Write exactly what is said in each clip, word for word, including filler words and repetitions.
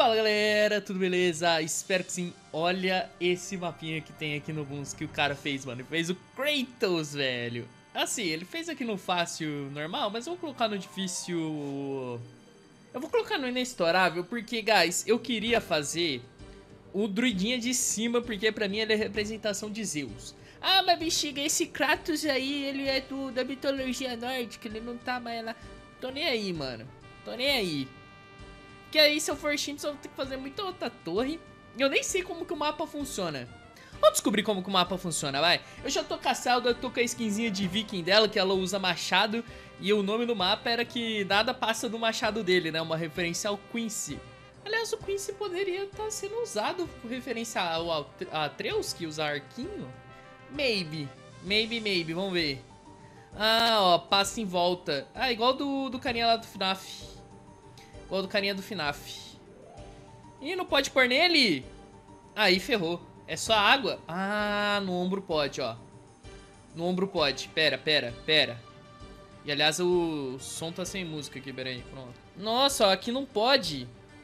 Fala galera, tudo beleza? Espero que sim. Olha esse mapinha que tem aqui no Bloons que o cara fez, mano. Ele fez o Kratos, velho. Assim, ele fez aqui no fácil normal, mas eu vou colocar no difícil... Eu vou colocar no inexplorável porque, guys, eu queria fazer o druidinha de cima, porque pra mim ele é representação de Zeus. Ah, mas bexiga, esse Kratos aí, ele é do, da mitologia nórdica, ele não tá mais lá. Tô nem aí, mano. Tô nem aí. Que aí, se eu for Shinto, eu vou ter que fazer muita outra torre. Eu nem sei como que o mapa funciona. Vamos descobrir como que o mapa funciona, vai. Eu já tô com a Salda, eu tô com a skinzinha de viking dela, que ela usa machado. E o nome do mapa era que nada passa do machado dele, né? Uma referência ao Quincy. Aliás, o Quincy poderia estar sendo usado por referência ao Atreus, que usa arquinho. Maybe, maybe, maybe, vamos ver. Ah, ó, passa em volta. Ah, igual do, do carinha lá do FNAF. Igual do carinha do FNAF. Ih, não pode pôr nele? Aí ferrou. É só água? Ah, no ombro pode, ó. No ombro pode. Pera, pera, pera. E aliás, o som tá sem música aqui, pera aí. Pronto. Nossa, ó, aqui não pode.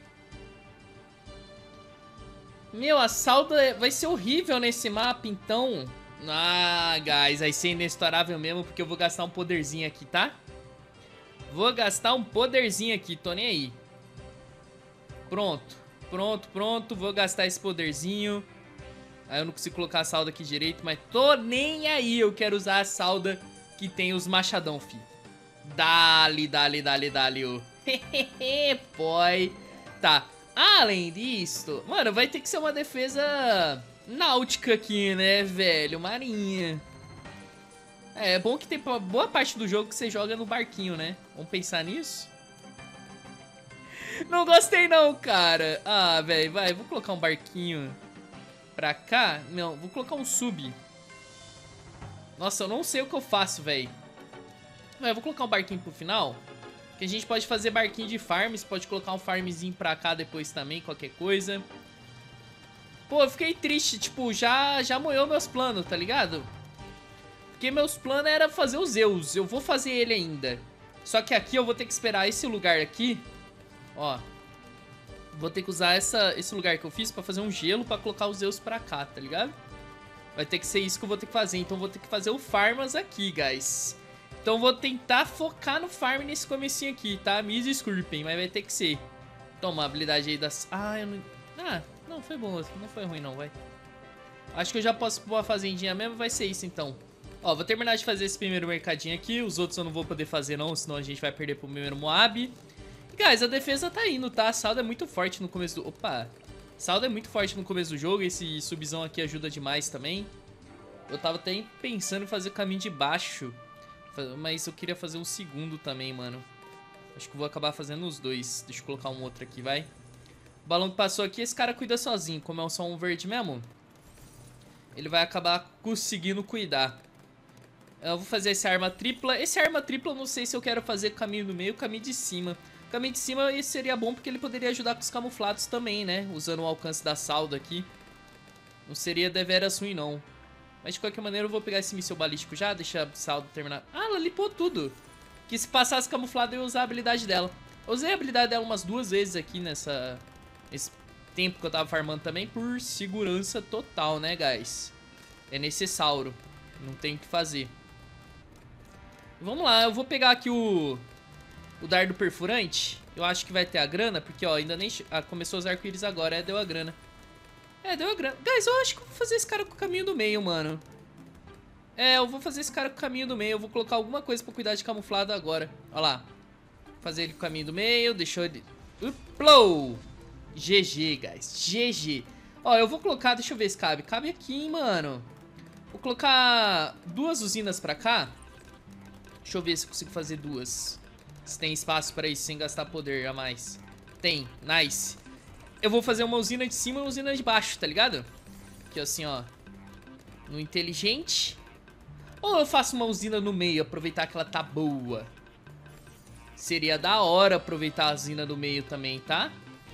Meu, a Salda vai ser horrível nesse mapa, então. Ah, guys, vai ser inexplorável mesmo, porque eu vou gastar um poderzinho aqui, tá? Vou gastar um poderzinho aqui, tô nem aí. Pronto, pronto, pronto. Vou gastar esse poderzinho. Aí eu não consigo colocar a Salda aqui direito, mas tô nem aí. Eu quero usar a Salda que tem os machadão, fi. Dali, dali, dali, dali, ô. Hehehe, boy. Tá, além disso, mano, vai ter que ser uma defesa náutica aqui, né, velho? Marinha. É, é bom que tem boa parte do jogo que você joga no barquinho, né? Vamos pensar nisso? Não gostei não, cara. Ah, velho, vai. Vou colocar um barquinho pra cá. Não, vou colocar um sub. Nossa, eu não sei o que eu faço, velho. Eu vou colocar um barquinho pro final. Que a gente pode fazer barquinho de farms. Pode colocar um farmzinho pra cá depois também, qualquer coisa. Pô, eu fiquei triste. Tipo, já, já moeu meus planos, tá ligado? Porque meus planos era fazer o Zeus. Eu vou fazer ele ainda. Só que aqui eu vou ter que esperar esse lugar aqui. Ó. Vou ter que usar essa, esse lugar que eu fiz pra fazer um gelo pra colocar os Zeus pra cá, tá ligado? Vai ter que ser isso que eu vou ter que fazer. Então eu vou ter que fazer o Farmas aqui, guys. Então eu vou tentar focar no farm nesse comecinho aqui, tá? Me desculpem, mas vai ter que ser. Toma, a habilidade aí das... Ah, eu não... Ah, não, foi bom. Não foi ruim não, vai. Acho que eu já posso pôr a fazendinha mesmo. Vai ser isso, então. Ó, vou terminar de fazer esse primeiro mercadinho aqui. Os outros eu não vou poder fazer não, senão a gente vai perder pro primeiro Moab. E, guys, a defesa tá indo, tá? A Salda é muito forte no começo do... Opa! Salda é muito forte no começo do jogo. Esse subzão aqui ajuda demais também. Eu tava até pensando em fazer o caminho de baixo. Mas eu queria fazer um segundo também, mano. Acho que eu vou acabar fazendo os dois. Deixa eu colocar um outro aqui, vai. O balão que passou aqui, esse cara cuida sozinho. Como é só um verde mesmo, ele vai acabar conseguindo cuidar. Eu vou fazer essa arma tripla. Esse arma tripla eu não sei se eu quero fazer caminho do meio ou caminho de cima. Caminho de cima esse seria bom porque ele poderia ajudar com os camuflados também, né? Usando o alcance da Salda aqui. Não seria deveras ruim, não. Mas de qualquer maneira eu vou pegar esse míssil balístico já. Deixa a Salda terminar. Ah, ela limpou tudo. Que se passasse camuflado eu ia usar a habilidade dela. Eu usei a habilidade dela umas duas vezes aqui nessa... Nesse tempo que eu tava farmando também. Por segurança total, né, guys? É necessário. Não tem o que fazer. Vamos lá, eu vou pegar aqui o... O dardo perfurante. Eu acho que vai ter a grana. Porque, ó, ainda nem... Ah, começou os arco-íris agora. É, deu a grana. É, deu a grana. Guys, eu acho que eu vou fazer esse cara com o caminho do meio, mano. É, eu vou fazer esse cara com o caminho do meio. Eu vou colocar alguma coisa pra cuidar de camuflado agora. Ó lá. Fazer ele com o caminho do meio. Deixou ele... Uplow! G G, guys. G G. Ó, eu vou colocar... Deixa eu ver se cabe. Cabe aqui, hein, mano. Vou colocar duas usinas pra cá. Deixa eu ver se eu consigo fazer duas. Se tem espaço pra isso sem gastar poder a mais. Tem. Nice. Eu vou fazer uma usina de cima e uma usina de baixo, tá ligado? Aqui, assim, ó. No inteligente. Ou eu faço uma usina no meio, aproveitar que ela tá boa. Seria da hora aproveitar a usina do meio também, tá?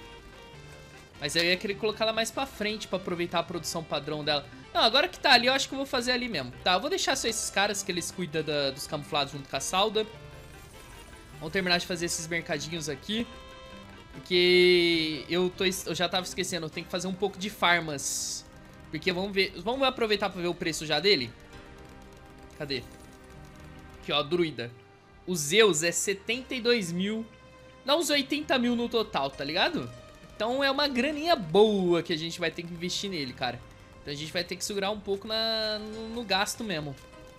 Mas eu ia querer colocar ela mais pra frente pra aproveitar a produção padrão dela. Não, agora que tá ali, eu acho que eu vou fazer ali mesmo. Tá, eu vou deixar só esses caras que eles cuidam da, dos camuflados junto com a Salda. Vamos terminar de fazer esses mercadinhos aqui. Porque Porque eu, tô, eu já tava esquecendo, eu tenho que fazer um pouco de farmas. Porque vamos ver, vamos aproveitar pra ver o preço já dele. Cadê? Aqui, ó, druida. O Zeus é setenta e dois mil. Dá uns oitenta mil no total, tá ligado? Então é uma graninha boa que a gente vai ter que investir nele, cara. Então a gente vai ter que segurar um pouco na, no, no gasto mesmo.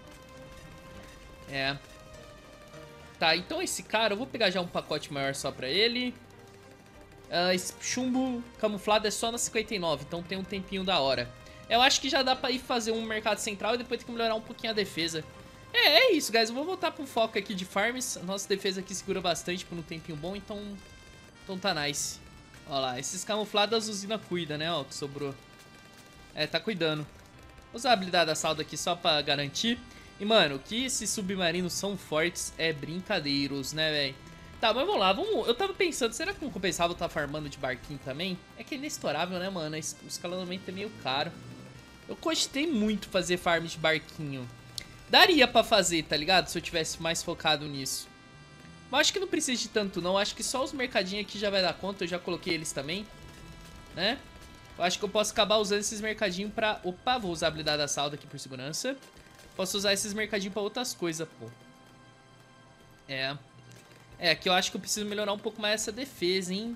É. Tá, então esse cara, eu vou pegar já um pacote maior só pra ele. Uh, esse chumbo camuflado é só na cinquenta e nove, então tem um tempinho da hora. Eu acho que já dá pra ir fazer um mercado central e depois tem que melhorar um pouquinho a defesa. É, é isso, guys. Eu vou voltar pro foco aqui de farms. A nossa defesa aqui segura bastante por um tempinho bom, então... Então tá nice. Ó lá, esses camuflados a usina cuida, né, ó, que sobrou. É, tá cuidando. Vou usar a habilidade da salda aqui só pra garantir. E, mano, que esses submarinos são fortes é brincadeiros, né, velho? Tá, mas vamos lá, vamos... Eu tava pensando, será que não compensava eu estar farmando de barquinho também? É que é inexplorável, né, mano? O escalonamento é meio caro. Eu gostei muito fazer farm de barquinho. Daria pra fazer, tá ligado? Se eu tivesse mais focado nisso. Mas acho que não precisa de tanto, não. Acho que só os mercadinhos aqui já vai dar conta. Eu já coloquei eles também, né? Eu acho que eu posso acabar usando esses mercadinhos pra... Opa, vou usar a habilidade da salda aqui por segurança. Posso usar esses mercadinhos pra outras coisas, pô. É... É, aqui eu acho que eu preciso melhorar um pouco mais essa defesa, hein?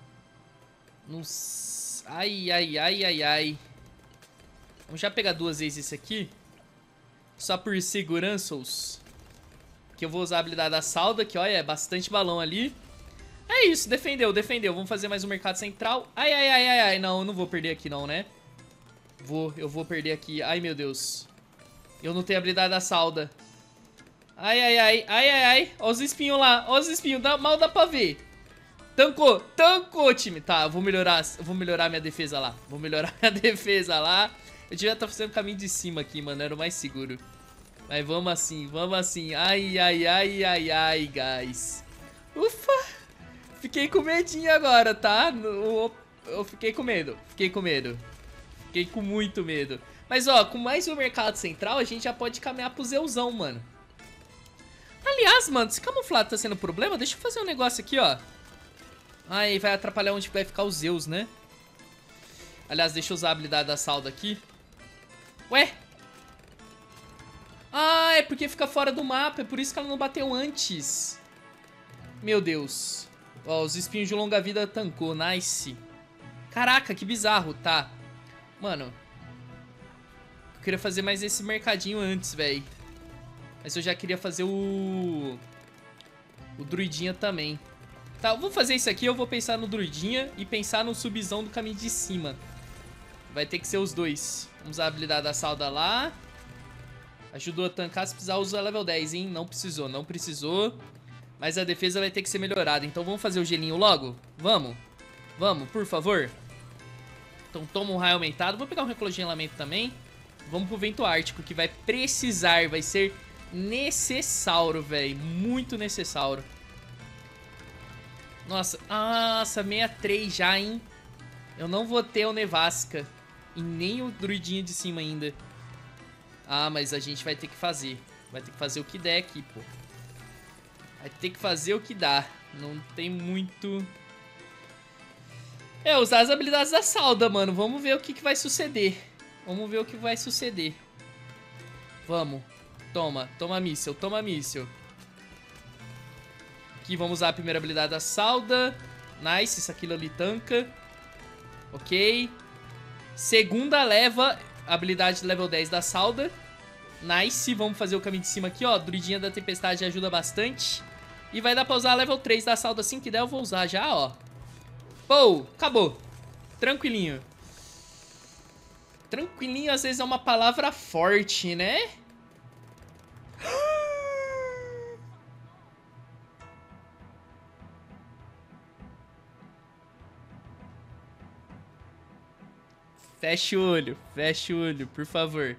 Nossa. Ai, ai, ai, ai, ai. Vamos já pegar duas vezes esse aqui. Só por seguranças. Que eu vou usar a habilidade da salda, que olha, é bastante balão ali. É isso, defendeu, defendeu. Vamos fazer mais um mercado central. Ai, ai, ai, ai, ai. Não, eu não vou perder aqui não, né? Vou, eu vou perder aqui. Ai, meu Deus. Eu não tenho a habilidade da salda. Ai, ai, ai, ai, ai, ai. Ó os espinhos lá, ó os espinhos, dá, mal dá pra ver. Tancou, tancou, time. Tá, eu vou melhorar, eu vou melhorar minha defesa lá. Vou melhorar minha defesa lá. Eu devia estar fazendo o caminho de cima aqui, mano, era o mais seguro. Mas vamos assim, vamos assim. Ai, ai, ai, ai, ai, guys. Ufa. Fiquei com medinho agora, tá? Eu, eu fiquei com medo, fiquei com medo. Fiquei com muito medo. Mas, ó, com mais um mercado central, a gente já pode caminhar pro Zeusão, mano. Aliás, mano, esse camuflado tá sendo problema? Deixa eu fazer um negócio aqui, ó. Ai, vai atrapalhar onde vai ficar o Zeus, né? Aliás, deixa eu usar a habilidade da salda aqui. Ué? Ah, é porque fica fora do mapa. É por isso que ela não bateu antes. Meu Deus. Ó, os espinhos de longa vida tancou. Nice. Caraca, que bizarro. Tá. Mano. Eu queria fazer mais esse mercadinho antes, velho. Mas eu já queria fazer o... O druidinha também. Tá, eu vou fazer isso aqui. Eu vou pensar no druidinha e pensar no subzão do caminho de cima. Vai ter que ser os dois. Vamos usar a habilidade da salda lá. Ajudou a tancar. Se precisar, usa level dez, hein? Não precisou, não precisou. Mas a defesa vai ter que ser melhorada. Então vamos fazer o gelinho logo? Vamos? Vamos, por favor. Então toma um raio aumentado. Vou pegar um recongelamento também. Vamos pro vento ártico, que vai precisar. Vai ser necessário, velho. Muito necessário. Nossa, nossa, sessenta e três já, hein? Eu não vou ter o Nevasca. E nem o druidinho de cima ainda. Ah, mas a gente vai ter que fazer. Vai ter que fazer o que der aqui, pô. Vai ter que fazer o que dá. Não tem muito... É, usar as habilidades da salda, mano. Vamos ver o que, que vai suceder. Vamos ver o que vai suceder. Vamos. Toma, toma míssel, toma míssel. Aqui vamos usar a primeira habilidade da salda. Nice, isso aquilo ali tanca. Ok. Segunda leva, habilidade de level dez da salda. Nice, vamos fazer o caminho de cima aqui, ó. Druidinha da tempestade ajuda bastante. E vai dar pra usar a level três da salda. Assim que der eu vou usar já, ó. Pô, acabou. Tranquilinho. Tranquilinho às vezes é uma palavra forte, né? Fecha o olho, fecha o olho, por favor.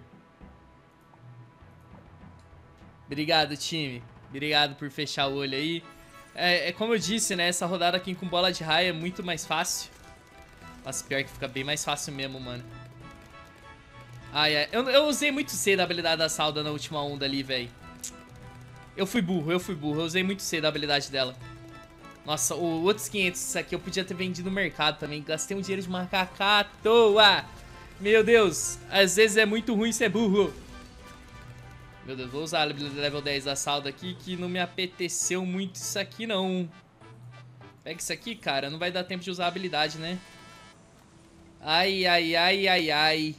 Obrigado, time. Obrigado por fechar o olho aí. É, é como eu disse, né? Essa rodada aqui com bola de raio é muito mais fácil. Mas pior que fica bem mais fácil mesmo, mano. Ai, ai. Eu, eu usei muito cedo a habilidade da salda na última onda ali, velho. Eu fui burro, eu fui burro. Eu usei muito cedo a habilidade dela. Nossa, o outros quinhentos, isso aqui eu podia ter vendido no mercado também. Gastei um dinheiro de macaco à toa. Meu Deus, às vezes é muito ruim ser burro. Meu Deus, vou usar a level dez da salda aqui, que não me apeteceu muito isso aqui, não. Pega isso aqui, cara, não vai dar tempo de usar a habilidade, né? Ai, ai, ai, ai, ai.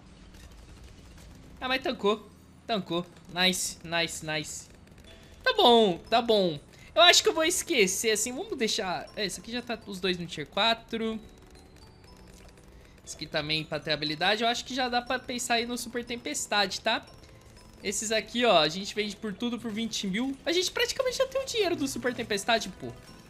Ah, mas tancou. Tancou. Nice, nice, nice. Tá bom, tá bom. Eu acho que eu vou esquecer, assim, vamos deixar... É, esse aqui já tá os dois no tier quatro. Esse aqui também pra ter habilidade. Eu acho que já dá pra pensar aí no Super Tempestade, tá? Esses aqui, ó, a gente vende por tudo por vinte mil. A gente praticamente já tem o dinheiro do Super Tempestade, pô.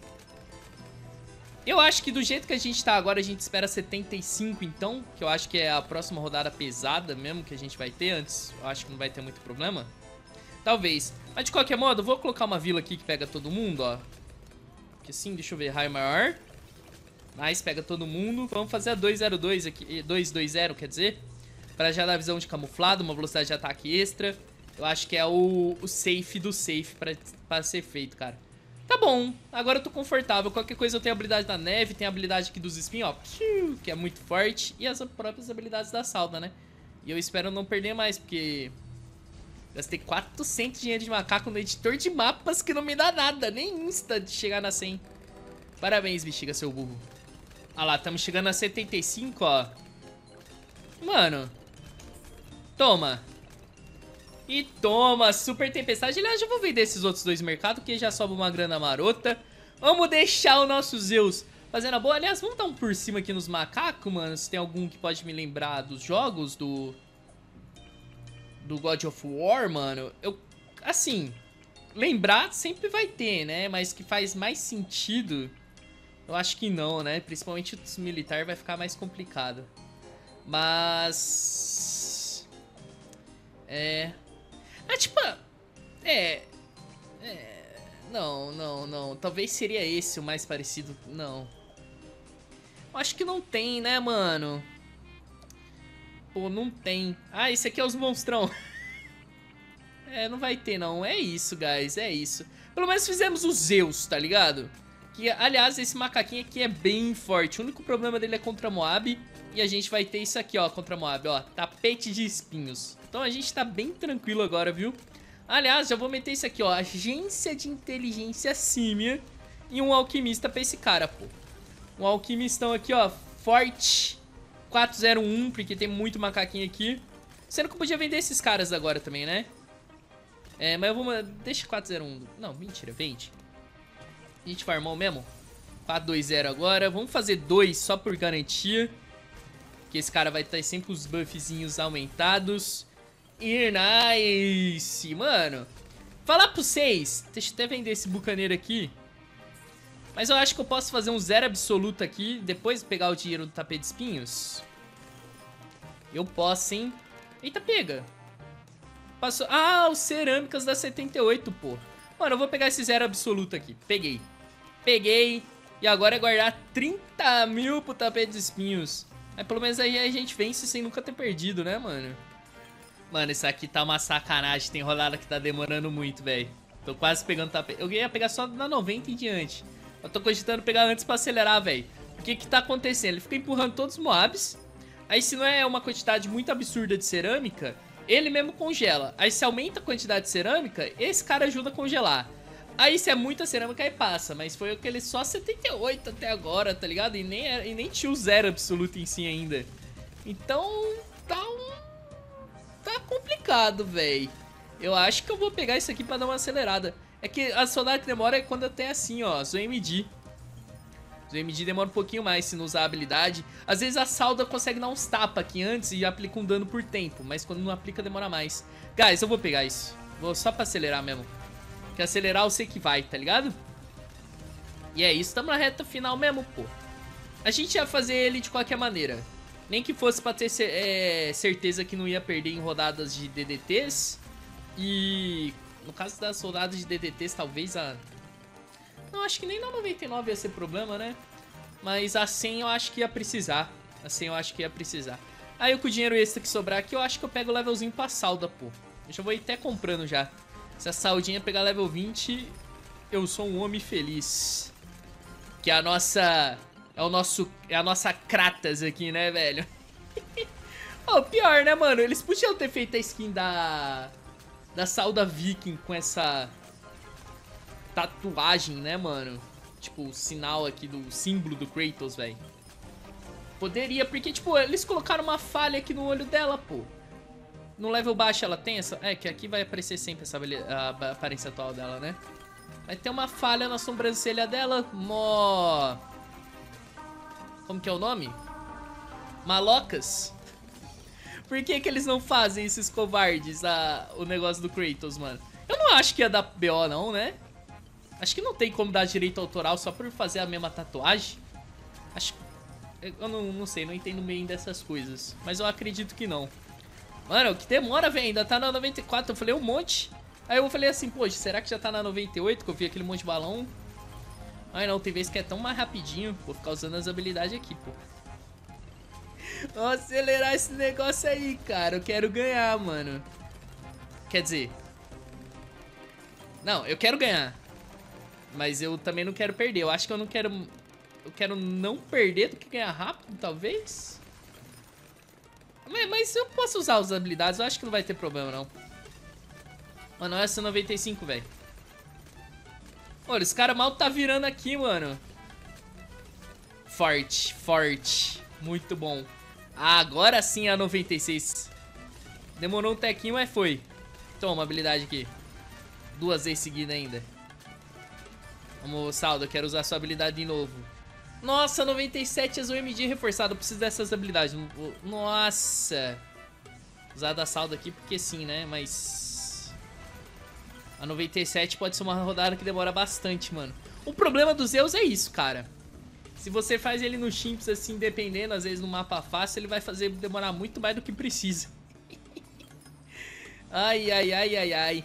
Eu acho que do jeito que a gente tá agora, a gente espera setenta e cinco, então. Que eu acho que é a próxima rodada pesada mesmo que a gente vai ter antes. Eu acho que não vai ter muito problema. Talvez. Mas de qualquer modo, eu vou colocar uma vila aqui que pega todo mundo, ó. Que assim, deixa eu ver, raio maior. Nice, pega todo mundo. Vamos fazer a dois zero dois aqui, dois dois zero, quer dizer. Pra já dar visão de camuflado, uma velocidade de ataque extra. Eu acho que é o, o safe do safe pra, pra ser feito, cara. Tá bom, agora eu tô confortável. Qualquer coisa eu tenho a habilidade da neve, tenho a habilidade aqui dos espinhos, ó. Que é muito forte. E as próprias habilidades da salda, né? E eu espero não perder mais, porque... Gastei quatrocentos dinheiro de macaco no editor de mapas que não me dá nada. Nem insta de chegar na cem. Parabéns, bexiga, seu burro. Ah lá, estamos chegando a setenta e cinco, ó. Mano. Toma. E toma, Super Tempestade. Aliás, eu vou vender esses outros dois mercados, que já sobe uma grana marota. Vamos deixar o nosso Zeus fazendo a boa. Aliás, vamos dar um por cima aqui nos macacos, mano. Se tem algum que pode me lembrar dos jogos do... do God of War, mano. Eu, assim, lembrar sempre vai ter, né? Mas que faz mais sentido, eu acho que não, né? Principalmente os militares vai ficar mais complicado. Mas... É... Ah, tipo... É... É... Não, não, não. Talvez seria esse o mais parecido. Não. Eu acho que não tem, né, mano? Pô, não tem. Ah, esse aqui é os monstrão. É, não vai ter, não. É isso, guys. É isso. Pelo menos fizemos o Zeus, tá ligado? Que, aliás, esse macaquinho aqui é bem forte. O único problema dele é contra Moab. E a gente vai ter isso aqui, ó, contra Moab, ó. Tapete de espinhos. Então a gente tá bem tranquilo agora, viu? Aliás, já vou meter isso aqui, ó. Agência de inteligência símia. E um alquimista pra esse cara, pô. Um alquimistão aqui, ó. Forte. quatro zero um, porque tem muito macaquinho aqui. Sendo que eu podia vender esses caras agora também, né? É, mas eu vou... Deixa quatro zero um. Não, mentira, vende. A gente farmou mesmo? quatro dois zero agora. Vamos fazer dois só por garantia. Que esse cara vai ter sempre os buffzinhos aumentados. E nice, mano. Falar pra vocês. Deixa eu até vender esse bucaneiro aqui. Mas eu acho que eu posso fazer um zero absoluto aqui. Depois pegar o dinheiro do tapete de espinhos. Eu posso, hein? Eita, pega. Passou... Ah, os cerâmicas da setenta e oito, pô. Mano, eu vou pegar esse zero absoluto aqui. Peguei. Peguei. E agora é guardar trinta mil pro tapete de espinhos. Aí pelo menos aí a gente vence sem nunca ter perdido, né, mano? Mano, isso aqui tá uma sacanagem. Tem rodada que tá demorando muito, velho. Tô quase pegando tapete. Eu ia pegar só na noventa em diante. Eu tô cogitando pegar antes pra acelerar, velho. O que que tá acontecendo? Ele fica empurrando todos os Moabs. Aí se não é uma quantidade muito absurda de cerâmica, ele mesmo congela. Aí se aumenta a quantidade de cerâmica, esse cara ajuda a congelar. Aí se é muita cerâmica, aí passa. Mas foi aquele só setenta e oito até agora, tá ligado? E nem, e nem tinha o zero absoluto em si ainda. Então, tá um... Tá complicado, velho. Eu acho que eu vou pegar isso aqui pra dar uma acelerada. É que a soldado demora é quando tem assim, ó, Z M D. Z M D demora um pouquinho mais se não usar a habilidade. Às vezes a salda consegue dar uns tapas aqui antes e aplica um dano por tempo. Mas quando não aplica, demora mais. Guys, eu vou pegar isso. Vou só pra acelerar mesmo. Porque acelerar eu sei que vai, tá ligado? E é isso, tamo na reta final mesmo, pô. A gente ia fazer ele de qualquer maneira. Nem que fosse pra ter é, certeza que não ia perder em rodadas de D D Ts. E no caso das soldados de D D Ts, talvez a... Não, acho que nem na noventa e nove ia ser problema, né? Mas a cem eu acho que ia precisar. A cem eu acho que ia precisar. Aí com o dinheiro extra que sobrar aqui, eu acho que eu pego o levelzinho pra salda, pô. Eu já vou ir até comprando já. Se a saldinha pegar level vinte, eu sou um homem feliz. Que é a nossa... É o nosso... É a nossa Kratos aqui, né, velho? Oh, pior, né, mano? Eles podiam ter feito a skin da... Da Sauda Viking com essa... tatuagem, né, mano? Tipo, o sinal aqui do símbolo do Kratos, velho. Poderia, porque, tipo, eles colocaram uma falha aqui no olho dela, pô. No level baixo ela tem essa... É, que aqui vai aparecer sempre essa a aparência atual dela, né? Vai ter uma falha na sobrancelha dela. Mó... Como que é o nome? Malocas. Por que que eles não fazem esses covardes, a... o negócio do Kratos, mano? Eu não acho que ia dar B O, não, né? Acho que não tem como dar direito autoral só por fazer a mesma tatuagem. Acho... Eu não, não sei, não entendo bem dessas coisas. Mas eu acredito que não. Mano, o que demora, velho? Ainda tá na noventa e quatro. Eu falei um monte. Aí eu falei assim, poxa, será que já tá na noventa e oito? Que eu vi aquele monte de balão. Ai não, tem vezes que é tão mais rapidinho. Vou ficar usando as habilidades aqui, pô. Vamos acelerar esse negócio aí, cara. Eu quero ganhar, mano. Quer dizer... Não, eu quero ganhar. Mas eu também não quero perder. Eu acho que eu não quero... Eu quero não perder do que ganhar rápido, talvez. Mas, mas eu posso usar as habilidades. Eu acho que não vai ter problema, não. Mano, essa noventa e cinco, velho. Olha, esse cara mal tá virando aqui, mano. Forte, forte. Muito bom. Ah, agora sim a noventa e seis. Demorou um tequinho, mas foi. Toma, habilidade aqui. Duas vezes seguida ainda. Vamos, Saldo, eu quero usar sua habilidade de novo. Nossa, noventa e sete azul M D reforçado. Eu preciso dessas habilidades. Nossa. Usar da Saldo aqui porque sim, né? Mas... A noventa e sete pode ser uma rodada que demora bastante, mano. O problema do Zeus é isso, cara. Se você faz ele no Chimps assim, dependendo, às vezes no mapa fácil, ele vai fazer demorar muito mais do que precisa. Ai, ai, ai, ai, ai.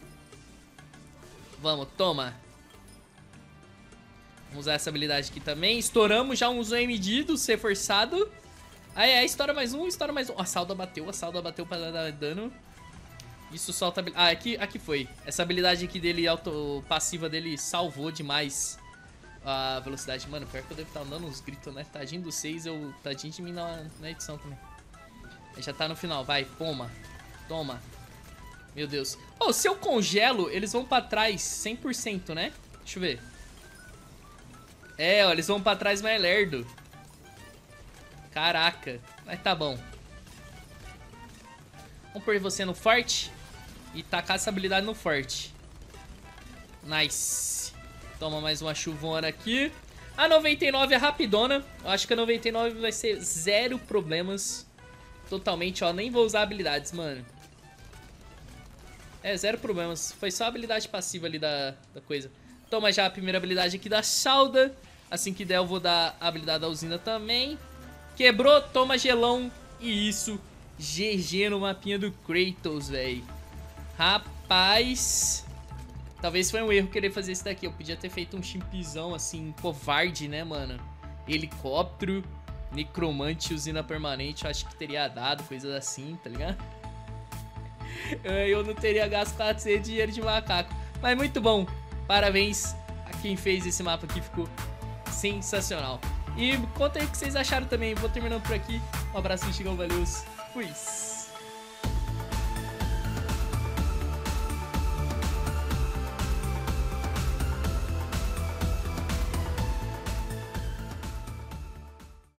Vamos, toma. Vamos usar essa habilidade aqui também. Estouramos já uns O M D do ser forçado. Aí, aí, estoura mais um, estoura mais um. A Salda bateu, a Salda bateu pra dar dano. Isso solta... Ah, aqui, aqui foi. Essa habilidade aqui dele, auto passiva dele, salvou demais a velocidade. Mano, pior que eu devo estar dando uns gritos, né? Tadinho do seis, eu... Tadinho de mim na, na edição também. Ele já tá no final, vai, toma. Toma. Meu Deus. Oh, se eu congelo, eles vão pra trás cem por cento, né? Deixa eu ver. É, ó, eles vão pra trás mais lerdo. Caraca. Mas tá bom. Vamos pôr você no forte. E tacar essa habilidade no forte. Nice. Toma mais uma chuvona aqui. A noventa e nove é rapidona. Eu acho que a noventa e nove vai ser zero problemas. Totalmente, ó. Nem vou usar habilidades, mano. É, zero problemas. Foi só a habilidade passiva ali da, da coisa. Toma já a primeira habilidade aqui da Salda. Assim que der eu vou dar a habilidade da usina também. Quebrou, toma gelão. E isso, G G no mapinha do Kratos, velho. Rapaz... Talvez foi um erro querer fazer isso daqui. Eu podia ter feito um chimpizão assim, covarde, né, mano? Helicóptero, necromante, usina permanente. Eu acho que teria dado coisas assim, tá ligado? Eu não teria gasto quatrocentos de dinheiro de macaco. Mas muito bom. Parabéns a quem fez esse mapa aqui. Ficou sensacional. E conta aí o que vocês acharam também. Vou terminando por aqui. Um abraço, Chigão. Valeu. Fui.